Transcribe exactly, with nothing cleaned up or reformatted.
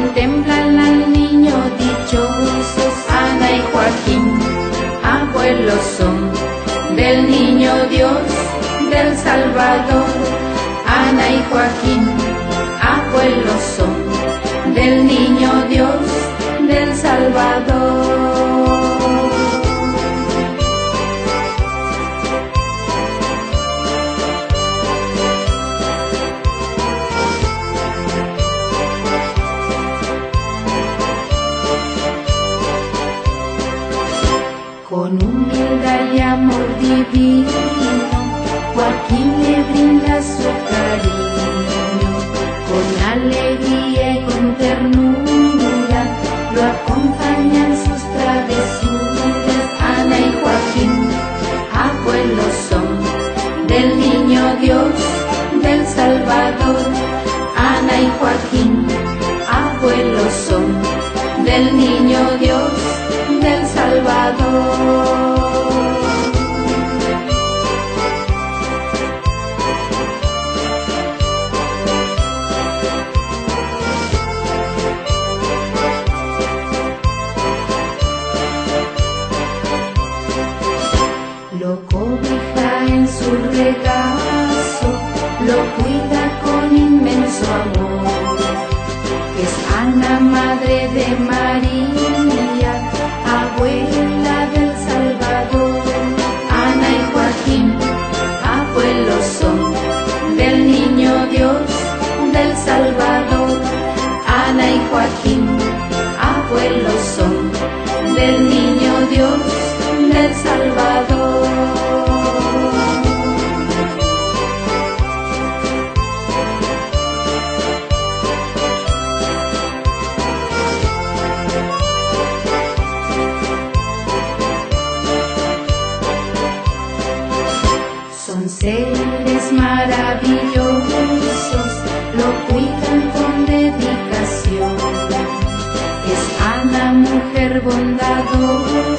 contemplan al niño dichosos. Ana y Joaquín, abuelos son del niño Dios, del Salvador. Ana y Joaquín, abuelos son del niño Dios, del Salvador. Con humildad y amor divino, Joaquín le brinda su cariño. Con alegría y con ternura lo acompañan sus travesuras. Ana y Joaquín, abuelos son del niño Dios, del Salvador. Ana y Joaquín, abuelos son del niño Dios, del Salvador. Lo cobija en su regazo, lo cuida con inmenso amor. Es Ana, madre de María, abuela del Salvador. Ana y Joaquín, abuelos son del niño Dios, del Salvador. Ana y Joaquín, abuelos son del niño Dios, del Salvador. Son seres maravillosos, lo cuidan con dedicación. Es Ana, mujer bondadosa,